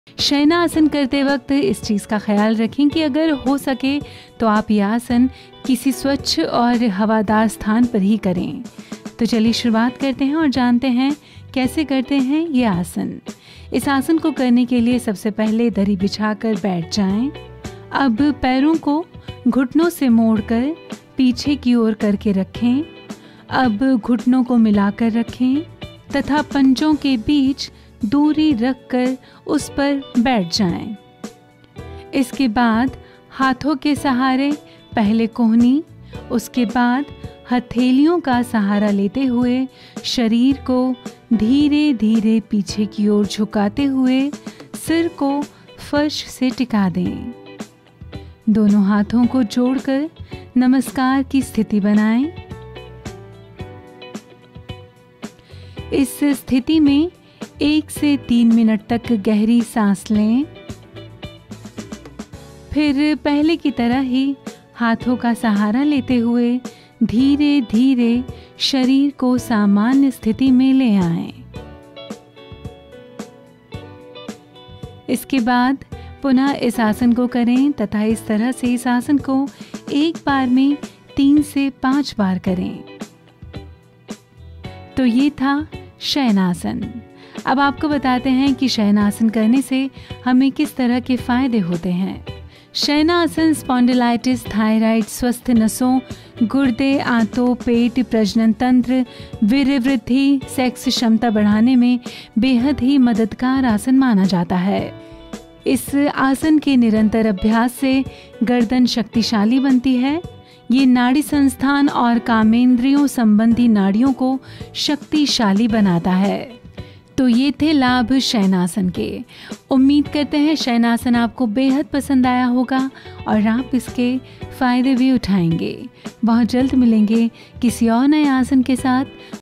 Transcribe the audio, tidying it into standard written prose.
शयनासन करते वक्त इस चीज़ का ख्याल रखें कि अगर हो सके तो आप यह आसन किसी स्वच्छ और हवादार स्थान पर ही करें। तो चलिए शुरुआत करते हैं और जानते हैं कैसे करते हैं ये आसन। इस आसन को करने के लिए सबसे पहले दरी बिछाकर बैठ जाएं। अब पैरों को घुटनों से मोड़कर पीछे की ओर करके रखें। अब घुटनों को मिलाकर रखें तथा पंजों के बीच दूरी रखकर उस पर बैठ जाएं। इसके बाद हाथों के सहारे पहले कोहनी, उसके बाद हथेलियों का सहारा लेते हुए शरीर को धीरे धीरे पीछे की ओर झुकाते हुए सिर को फर्श से टिका दें। दोनों हाथों को जोड़कर नमस्कार की स्थिति बनाएं। इस स्थिति में 1 से 3 मिनट तक गहरी सांस लें। फिर पहले की तरह ही हाथों का सहारा लेते हुए धीरे धीरे शरीर को सामान्य स्थिति में ले आएं। इसके बाद पुनः इस आसन को करें तथा इस तरह से इस आसन को एक बार में 3 से 5 बार करें। तो ये था शयनासन। अब आपको बताते हैं कि शयनासन करने से हमें किस तरह के फायदे होते हैं। शयनासन स्पॉन्डिलाइटिस, थायराइड, स्वस्थ नसों, गुर्दे, आंतों, पेट, प्रजनन तंत्र, वीर्य वृद्धि, सेक्स क्षमता बढ़ाने में बेहद ही मददगार आसन माना जाता है। इस आसन के निरंतर अभ्यास से गर्दन शक्तिशाली बनती है। ये नाड़ी संस्थान और कामेंद्रियों संबंधी नाड़ियों को शक्तिशाली बनाता है। तो ये थे लाभ शयनासन के। उम्मीद करते हैं शयनासन आपको बेहद पसंद आया होगा और आप इसके फ़ायदे भी उठाएंगे। बहुत जल्द मिलेंगे किसी और नए आसन के साथ।